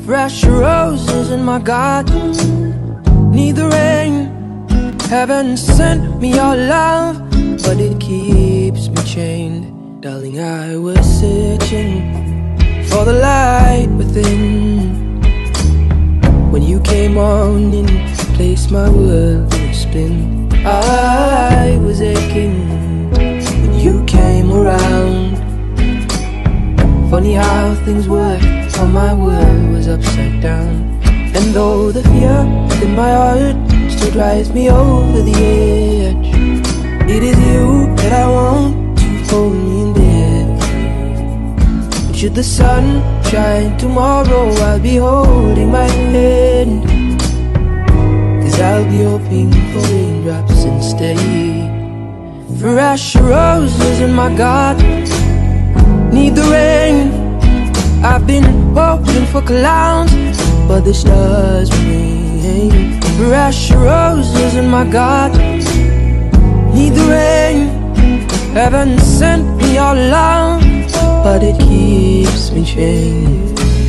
Fresh roses in my garden, need the rain. Heaven sent me your love, but it keeps me chained. Darling, I was searching for the light within. When you came on in, placed my world in a spin. I was aching when you came around. Funny how things work, how my world was upside down. And though the fear in my heart still drives me over the edge, it is you that I want to hold me in bed. But should the sun shine tomorrow, I'll be holding my hand, 'cause I'll be hoping for raindrops instead. Fresh roses in my garden, need the rain. I've been hoping for clouds, but the stars remain. Fresh roses in my garden, need the rain. Heaven sent me your love, but it keeps me chained.